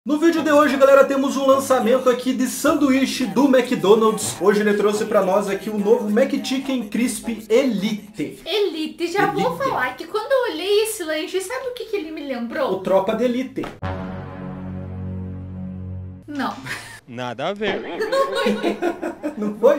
No vídeo de hoje, galera, temos um lançamento aqui de sanduíche do McDonald's. Hoje ele trouxe pra nós aqui o novo McChicken Crispy Elite. Já vou falar que quando eu olhei esse lanche, sabe o que ele me lembrou? O Tropa de Elite. Não. Nada a ver. Não foi?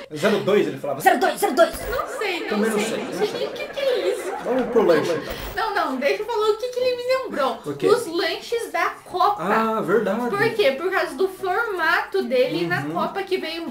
02 ele falava. 02. Não sei. Também não Não sei. sei nem o que é isso. Vamos pro lanche. Não, deixa eu falar o que ele me lembrou. O quê? Os lanches da Copa. Ah, verdade. Por quê? Por causa do formato dele na Copa, que veio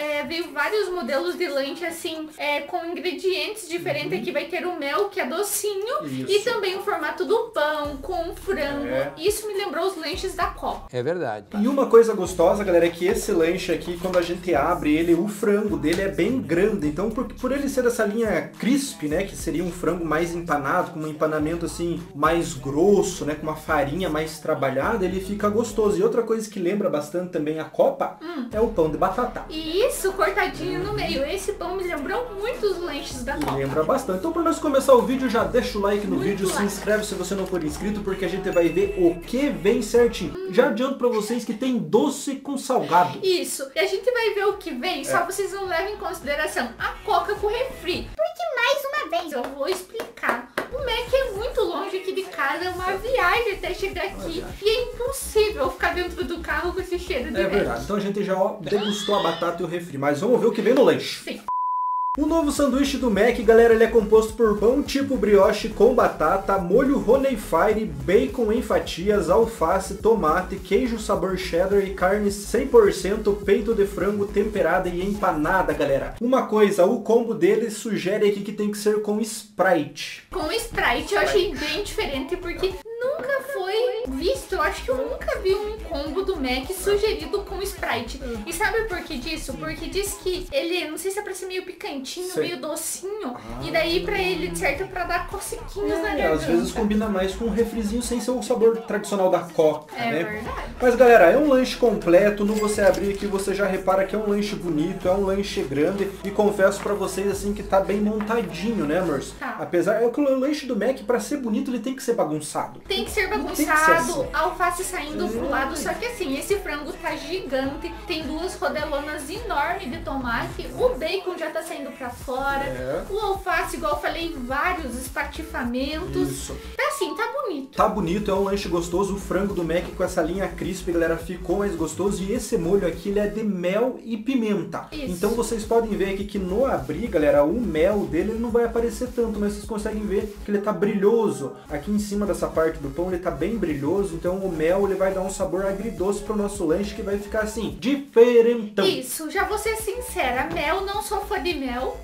vários modelos de lanche assim, com ingredientes diferentes. Aqui vai ter o mel, que é docinho, Isso. e também o formato do pão com frango. Isso me lembrou os lanches da Copa. É verdade. E uma coisa gostosa, galera, é que esse lanche aqui, quando a gente abre ele, o frango dele é bem grande. Então, por ele ser dessa linha crispy, né, que seria um frango mais empanado, com um empanamento assim, mais grosso, né, com uma farinha mais trabalhada, ele fica gostoso. E outra coisa que lembra bastante também a Copa é o pão de batata. E isso, cortadinho no meio. Esse pão me lembrou muito os lanches da Copa. Lembra bastante. Então, para nós começar o vídeo, já deixa o like no Muito vídeo, se like. inscreve se você não for inscrito, porque a gente vai ver o que vem certinho. Já adianto para vocês que tem doce com salgado. Isso. E a gente vai ver o que vem, só vocês não levam em consideração a Coca com refri. Porque, mais uma vez, eu vou explicar. O Mac é muito longe aqui de casa, é uma viagem até chegar aqui. E é impossível ficar dentro do carro com esse cheiro de É Mac. verdade. Então a gente já degustou a batata e o refri, mas vamos ver o que vem no lanche. Sim. O novo sanduíche do Mac, galera, ele é composto por pão tipo brioche com batata, molho honey fire, bacon em fatias, alface, tomate, queijo sabor cheddar e carne 100% peito de frango temperada e empanada, galera. Uma coisa, o combo dele sugere aqui que tem que ser com Sprite. Com Sprite eu achei bem diferente, porque nunca foi visto. Eu acho que eu nunca vi um combo do Mac sugerido com Sprite. E sabe por que disso? Porque diz que ele, não sei se é pra ser meio picantinho, Sei. meio docinho. E daí pra ele serve pra dar cocequinhos na garganta. Às vezes combina mais com um refrizinho sem ser o sabor tradicional da Coca, É né? verdade. Mas galera, é um lanche completo, no você abrir aqui você já repara que é um lanche bonito, é um lanche grande e confesso pra vocês assim que tá bem montadinho, né, amores? Tá. Apesar, é que o lanche do Mac pra ser bonito ele tem que ser bagunçado. Tem que ser Tem que ser bagunçado, assim. alface saindo pro lado, só que assim, esse frango tá gigante, tem duas rodelonas enormes de tomate, o bacon já tá saindo pra fora, o alface, igual eu falei, vários espatifamentos. Isso. Tá assim, tá bonito. Tá bonito, é um lanche gostoso, o frango do Mac com essa linha crispy, galera, ficou mais gostoso e esse molho aqui, ele é de mel e pimenta. Isso. Então vocês podem ver aqui que no abrir, galera, o mel dele ele não vai aparecer tanto, mas vocês conseguem ver que ele tá brilhoso. Aqui em cima dessa parte do pão ele tá bem brilhoso, então o mel ele vai dar um sabor agridoce pro nosso lanche que vai ficar assim, diferentão. Isso, já vou ser sincera, mel, não sou fã de mel.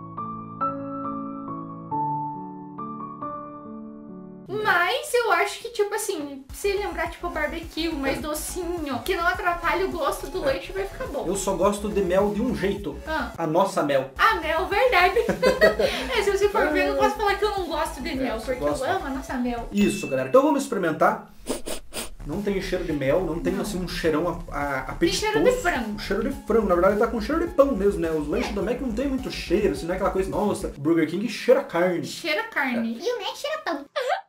Mas eu acho que, tipo assim, se lembrar, tipo, barbecue, mais docinho, que não atrapalhe o gosto do lanche, vai ficar bom. Eu só gosto de mel de um jeito, a nossa mel. Ah, mel, verdade. Se você for ver, eu não posso falar que eu não gosto de mel, porque gosto. eu amo a nossa mel. Isso, galera. Então vamos experimentar. Não tem cheiro de mel, não tem assim um cheirão apetitoso. cheiro de frango. Um cheiro de frango, na verdade tá com cheiro de pão mesmo, né? Os lanches do Mac não tem muito cheiro, assim, não é aquela coisa, nossa, Burger King cheira carne. Cheira carne. E o Mac cheira pão.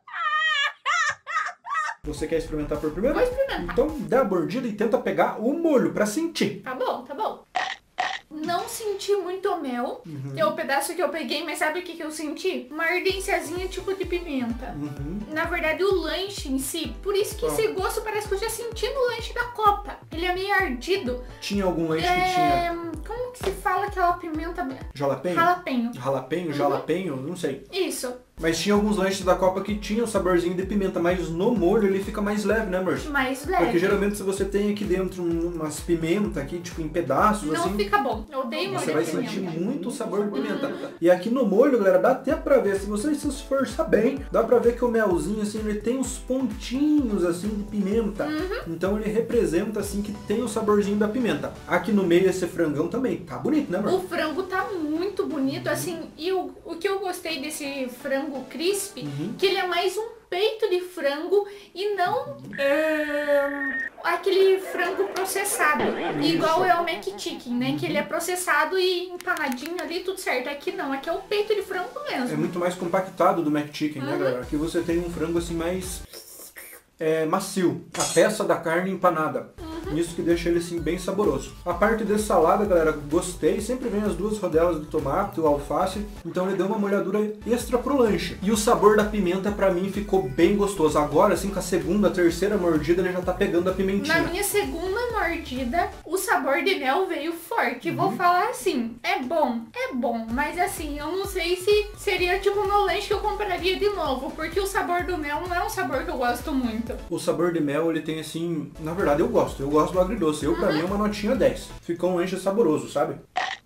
Você quer experimentar por primeiro? Vou experimentar. Então dá a mordida e tenta pegar o molho pra sentir. Tá bom, tá bom. Não senti muito mel. É o pedaço que eu peguei, mas sabe o que eu senti? Uma ardênciazinha tipo de pimenta. Na verdade, o lanche em si, por isso que esse gosto parece que eu já senti no lanche da Copa. Ele é meio ardido. Tinha algum lanche que tinha Como que se fala aquela pimenta? jalapeno? Jalapenho. Jalapeno, jalapeno, não sei. Isso. Mas tinha alguns lanches da Copa que tinham saborzinho de pimenta, mas no molho ele fica mais leve, né, amor? Mais leve. Porque geralmente se você tem aqui dentro umas pimentas aqui, tipo em pedaços, Não assim, fica bom. Eu odeio molho você de vai pimenta. sentir muito sabor de pimenta. E aqui no molho, galera, dá até pra ver, se você se esforçar bem, dá pra ver que o melzinho, assim, ele tem uns pontinhos, assim, de pimenta. Então ele representa, assim, que tem o saborzinho da pimenta. Aqui no meio esse frangão também, tá bonito, né, amor? O frango tá muito bonito, assim, e o que eu gostei desse frango crispy, que ele é mais um peito de frango e não aquele frango processado, igual é o McChicken, né? Que ele é processado e empanadinho ali, tudo certo. Aqui não, aqui é o peito de frango É mesmo. muito mais compactado do McChicken, né, galera? Aqui você tem um frango, assim, mais macio. A peça da carne empanada. Isso que deixa ele assim bem saboroso. A parte de salada, galera, gostei. Sempre vem as 2 rodelas de tomate, o alface. Então ele deu uma molhadura extra pro lanche. E o sabor da pimenta pra mim ficou bem gostoso. Agora, assim, com a segunda, terceira mordida, ele já tá pegando a pimentinha. Na minha segunda mordida, o sabor de mel veio forte. Vou falar assim, é bom. Mas assim, eu não sei se seria tipo no lanche que eu compraria de novo. Porque o sabor do mel não é um sabor que eu gosto muito. O sabor de mel, ele tem assim... Na verdade, eu gosto do agridoce. Pra mim é uma notinha 10. Ficou um lanche saboroso, sabe?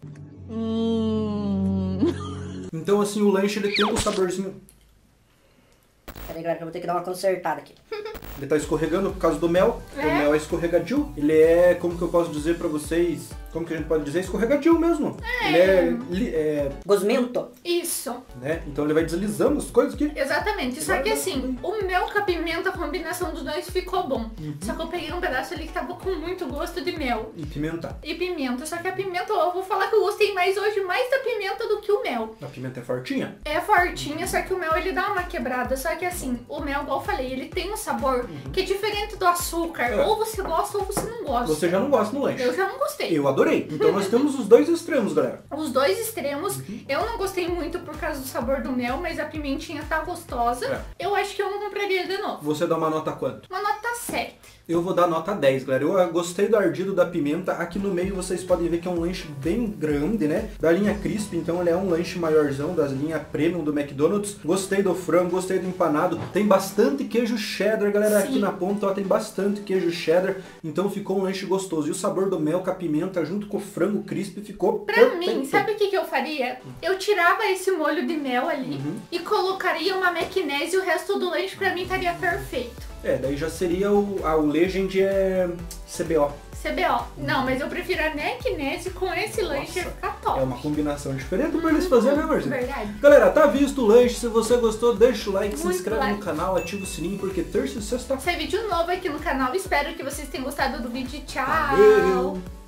Então assim, o lanche ele tem um saborzinho... Peraí, galera, que eu vou ter que dar uma consertada aqui. Ele tá escorregando por causa do mel. O mel é escorregadio. Ele é, como que eu posso dizer pra vocês... Como que a gente pode dizer? Escorregadio mesmo. Ele é... Gosmento. Isso. Né? Então ele vai deslizando as coisas aqui. Exatamente. Só que assim, o mel com a pimenta, a combinação dos dois ficou bom. Só que eu peguei um pedaço ali que tava com muito gosto de mel. E pimenta. E pimenta. Só que a pimenta, eu vou falar que eu gostei mais hoje mais da pimenta do que o mel. A pimenta é fortinha? É fortinha, só que o mel ele dá uma quebrada. Só que assim, o mel, igual eu falei, ele tem um sabor que é diferente do açúcar. Ou você gosta ou você não gosta. Você já não gosta no lanche. Eu já não gostei. Eu adorei. Então nós temos os 2 extremos, galera. Os 2 extremos. Eu não gostei muito por causa do sabor do mel, mas a pimentinha tá gostosa. Eu acho que eu não compraria de novo. Você dá uma nota quanto? Uma nota 7. Eu vou dar nota 10, galera. Eu gostei do ardido da pimenta. Aqui no meio vocês podem ver que é um lanche bem grande, né? Da linha Crisp, então ele é um lanche maiorzão das linhas Premium do McDonald's. Gostei do frango, gostei do empanado. Tem bastante queijo cheddar, galera. Sim. Aqui na ponta, ó, tem bastante queijo cheddar. Então ficou um lanche gostoso. E o sabor do mel com a pimenta junto com o frango crisp ficou Pra mim, sabe o que eu faria? Eu tirava esse molho de mel ali e colocaria uma maionese e o resto do lanche pra mim estaria perfeito. Daí já seria o Legend CBO. CBO. Não, mas eu prefiro a maionese com esse lanche, ia ficar top. É uma combinação diferente pra eles fazerem, né, Marcinho? Verdade. Galera, tá visto o lanche? Se você gostou, deixa o like, se Muito inscreve like. no canal, ativa o sininho, porque terça e sexta... Sai vídeo novo aqui no canal. Espero que vocês tenham gostado do vídeo. Tchau! Valeu!